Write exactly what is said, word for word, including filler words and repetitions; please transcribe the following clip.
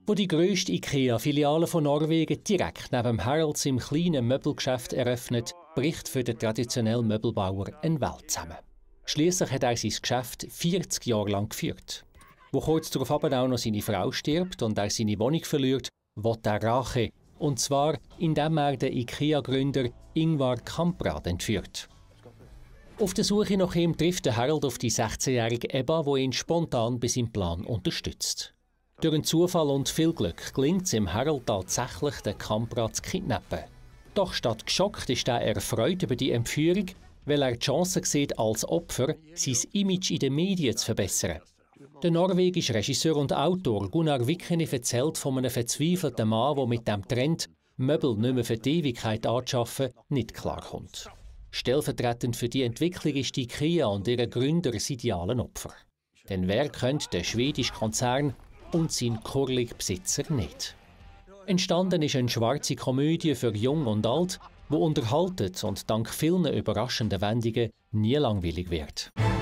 Wo die grösste IKEA-Filiale von Norwegen direkt neben Haralds im kleinen Möbelgeschäft eröffnet, bricht für den traditionellen Möbelbauer eine Welt zusammen. Schliesslich hat er sein Geschäft vierzig Jahre lang geführt. Wo kurz darauf aber auch noch seine Frau stirbt und er seine Wohnung verliert, will er Rache. Und zwar, indem er den IKEA-Gründer Ingvar Kamprad entführt. Auf der Suche nach ihm trifft der Harald auf die sechzehnjährige Ebba, die ihn spontan bei seinem Plan unterstützt. Durch einen Zufall und viel Glück gelingt es ihm Harald tatsächlich, den Kamprad zu kidnappen. Doch statt geschockt ist er erfreut über die Entführung, weil er die Chance sieht, als Opfer sein Image in den Medien zu verbessern. Der norwegische Regisseur und Autor Gunnar Wikkene erzählt von einem verzweifelten Mann, der mit dem Trend, Möbel nicht mehr für die Ewigkeit anzuschaffen, nicht klarkommt. Stellvertretend für die Entwicklung ist die IKEA und ihre Gründer das ideale Opfer. Denn wer könnte der schwedische Konzern und sein kurlige Besitzer nicht? Entstanden ist eine schwarze Komödie für Jung und Alt, die unterhaltet und dank vielen überraschenden Wendungen nie langweilig wird.